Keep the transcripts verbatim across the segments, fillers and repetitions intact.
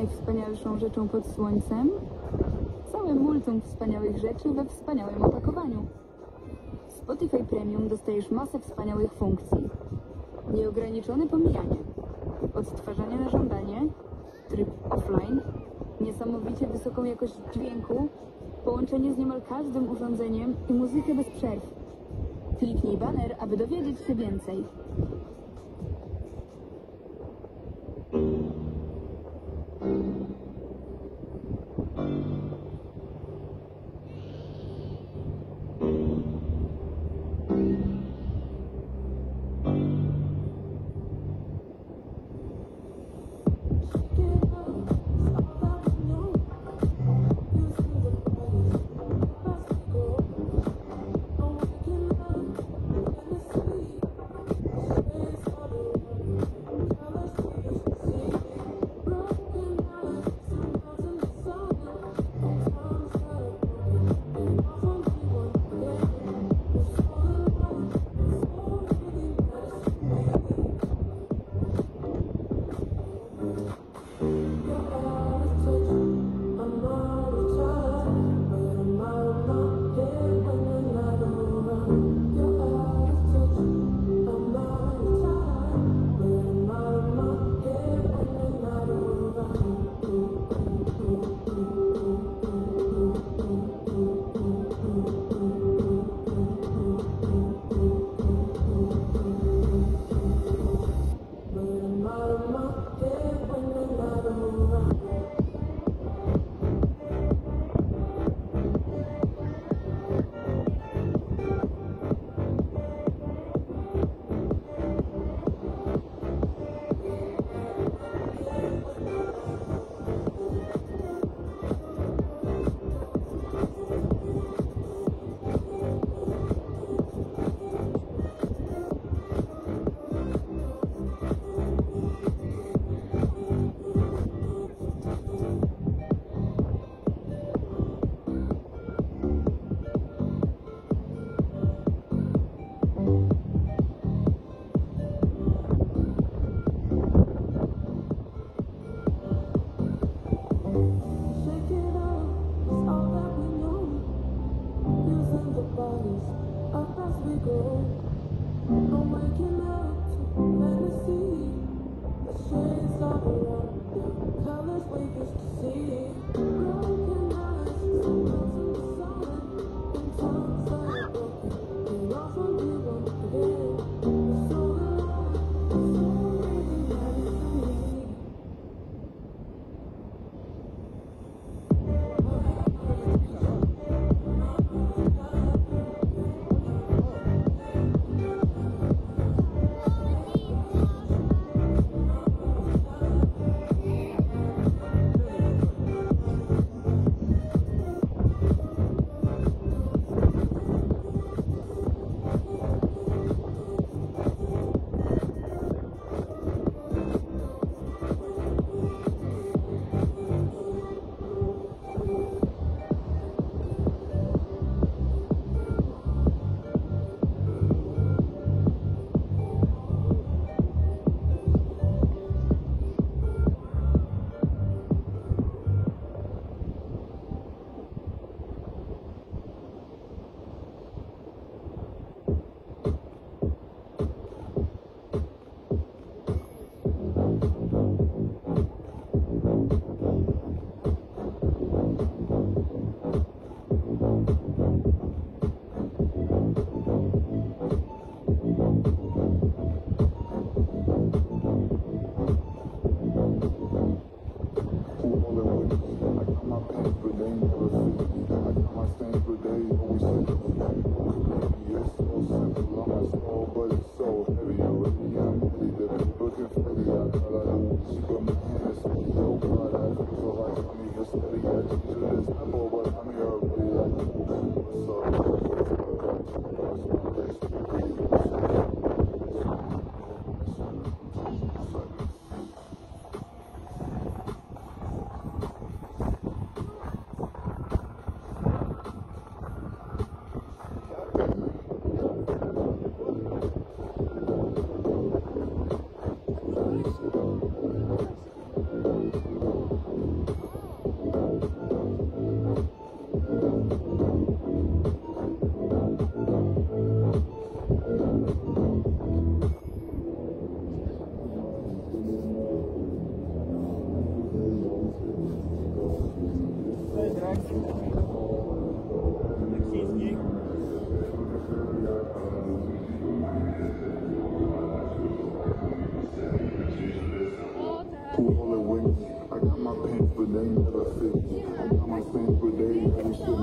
najwspanialszą rzeczą pod słońcem? Całe multum wspaniałych rzeczy we wspaniałym opakowaniu. W Spotify Premium dostajesz masę wspaniałych funkcji. Nieograniczone pomijanie, odtwarzanie na żądanie, tryb offline, niesamowicie wysoką jakość dźwięku, połączenie z niemal każdym urządzeniem i muzykę bez przerw. Kliknij baner, aby dowiedzieć się więcej. they never fit. I got my friends, but they never shit.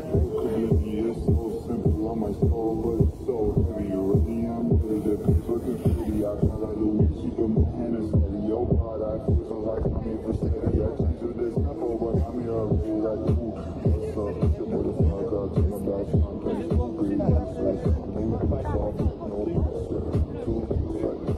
It's so simple on my soul, but it's so heavy. Really, I'm good at it. Looking pretty, I call her Louis. She put my hand in steady. Yo, God, I feel like I'm here for steady. I change with this tempo, but I'm here already like you. What's up? It's your motherfucker. I took my best time. Play some pretty music. Ain't my fault. No bullshit. Two seconds.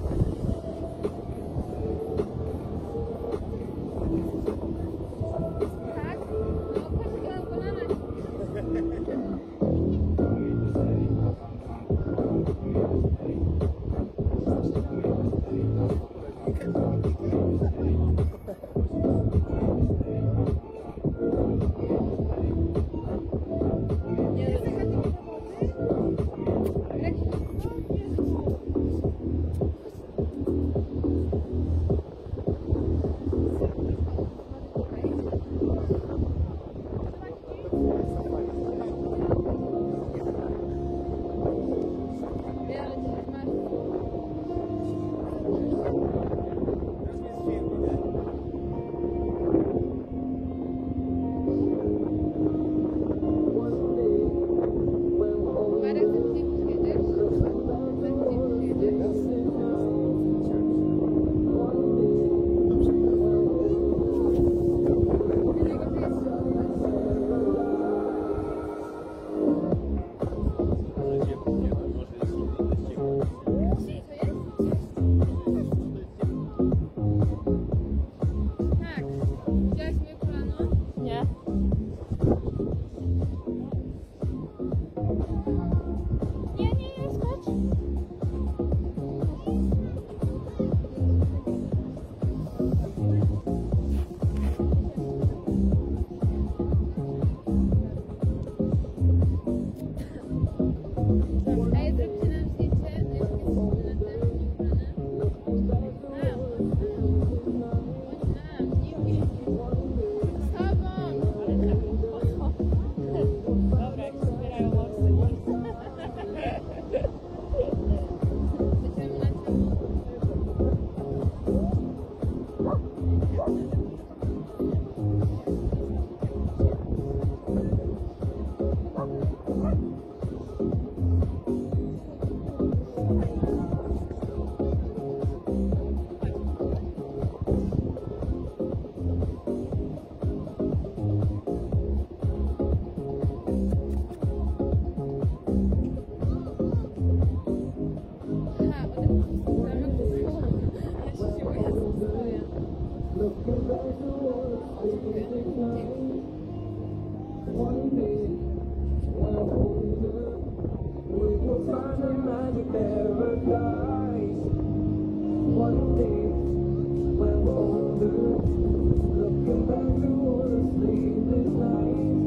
Looking back to all the sleepless nights.